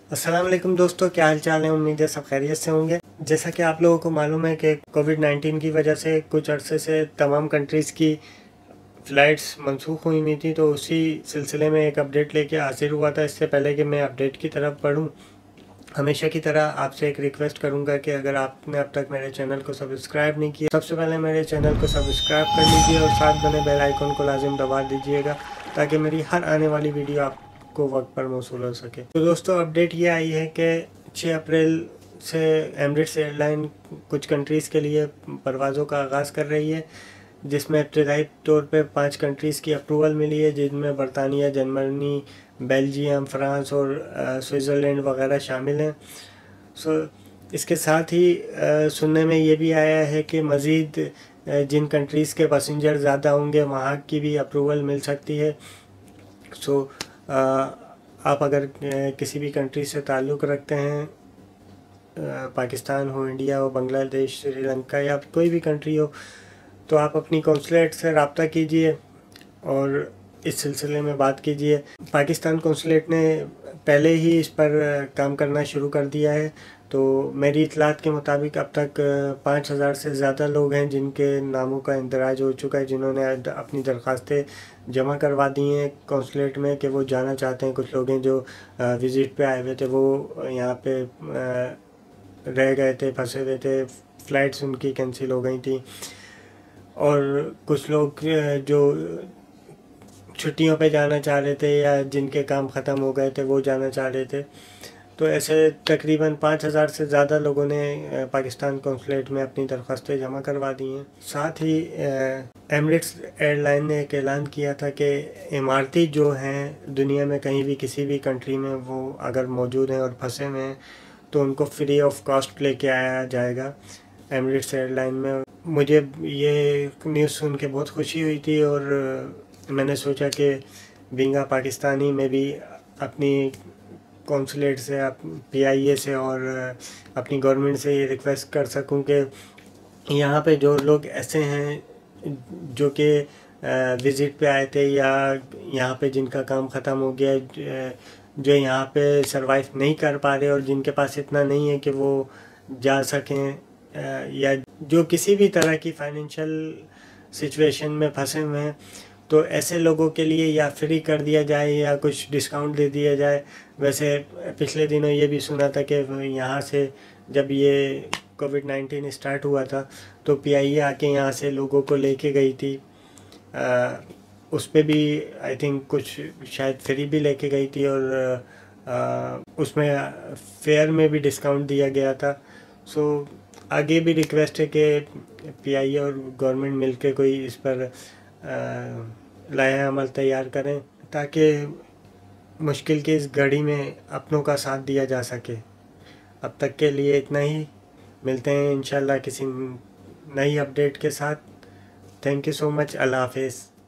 अस्सलाम वालेकुम दोस्तों, क्या हाल चाल है। उम्मीद है सब खैरियत से होंगे। जैसा कि आप लोगों को मालूम है कि कोविड-19 की वजह से कुछ अरसे से तमाम कंट्रीज़ की फ़्लाइट्स मनसूख हुई थी, तो उसी सिलसिले में एक अपडेट लेके हाजिर हुआ था। इससे पहले कि मैं अपडेट की तरफ बढ़ूँ, हमेशा की तरह आपसे एक रिक्वेस्ट करूंगा कि अगर आपने अब तक मेरे चैनल को सब्सक्राइब नहीं किया, सबसे पहले मेरे चैनल को सब्सक्राइब कर लीजिए और साथ बने बेल आइकन को लाजिम दबा दीजिएगा ताकि मेरी हर आने वाली वीडियो आपको वक्त पर मौसूल हो सके। तो दोस्तों, अपडेट ये आई है कि 6 अप्रैल से एमिरेट्स एयरलाइन कुछ कंट्रीज़ के लिए परवाज़ों का आगाज़ कर रही है, जिसमें इब्तदाई तौर पे 5 कंट्रीज़ की अप्रूवल मिली है, जिनमें बरतानिया, जर्मनी, बेल्जियम, फ्रांस और स्विट्ज़रलैंड वगैरह शामिल हैं। इसके साथ ही सुनने में ये भी आया है कि मज़ीद जिन कंट्रीज़ के पैसेंजर ज़्यादा होंगे वहाँ की भी अप्रूवल मिल सकती है। आप अगर किसी भी कंट्री से ताल्लुक़ रखते हैं, पाकिस्तान हो, इंडिया हो, बांग्लादेश, श्रीलंका या कोई भी कंट्री हो, तो आप अपनी कौंसलेट से रब्ता कीजिए और इस सिलसिले में बात कीजिए। पाकिस्तान कौंसलेट ने पहले ही इस पर काम करना शुरू कर दिया है। तो मेरी इतलात के मुताबिक अब तक 5,000 से ज़्यादा लोग हैं जिनके नामों का इंदराज हो चुका है, जिन्होंने अपनी दरख्वास्तें जमा करवा दी हैं कौंसलेट में कि वो जाना चाहते हैं। कुछ लोग हैं जो विज़िट पे आए हुए थे, वो यहाँ पे रह गए थे, फंसे हुए थे, फ़्लाइट्स उनकी कैंसिल हो गई थी, और कुछ लोग जो छुट्टियों पे जाना चाह रहे थे या जिनके काम ख़त्म हो गए थे वो जाना चाह रहे थे। तो ऐसे तकरीबन 5,000 से ज़्यादा लोगों ने पाकिस्तान कौंसलेट में अपनी दरख्वास्तें जमा करवा दी हैं। साथ ही एमिरेट्स एयरलाइन ने एक ऐलान किया था कि इमारती जो हैं दुनिया में कहीं भी किसी भी कंट्री में वो अगर मौजूद हैं और फंसे हुए हैं तो उनको फ्री ऑफ कॉस्ट लेके आया जाएगा एमिरेट्स एयरलाइन में। मुझे ये न्यूज़ सुन के बहुत खुशी हुई थी और मैंने सोचा कि बीइंग पाकिस्तानी में भी अपनी कौंसलेट से, PIA से और अपनी गवर्नमेंट से ये रिक्वेस्ट कर सकूं कि यहाँ पे जो लोग ऐसे हैं जो कि विज़िट पे आए थे या यहाँ पे जिनका काम ख़त्म हो गया, जो यहाँ पे सरवाइव नहीं कर पा रहे और जिनके पास इतना नहीं है कि वो जा सकें, या जो किसी भी तरह की फाइनेंशियल सिचुएशन में फंसे हुए हैं, तो ऐसे लोगों के लिए या फ्री कर दिया जाए या कुछ डिस्काउंट दे दिया जाए। वैसे पिछले दिनों ये भी सुना था कि यहाँ से जब ये कोविड-19 स्टार्ट हुआ था तो PIA आके यहाँ से लोगों को लेके गई थी। उस पर भी आई थिंक कुछ शायद फ्री भी लेके गई थी और उसमें फेयर में भी डिस्काउंट दिया गया था। आगे भी रिक्वेस्ट है कि PIA और गवर्नमेंट मिलके कोई इस पर लाया अमल तैयार करें ताकि मुश्किल की इस घड़ी में अपनों का साथ दिया जा सके। अब तक के लिए इतना ही। मिलते हैं इंशाल्लाह किसी नई अपडेट के साथ। Thank you so much. अल्लाह हाफिज़।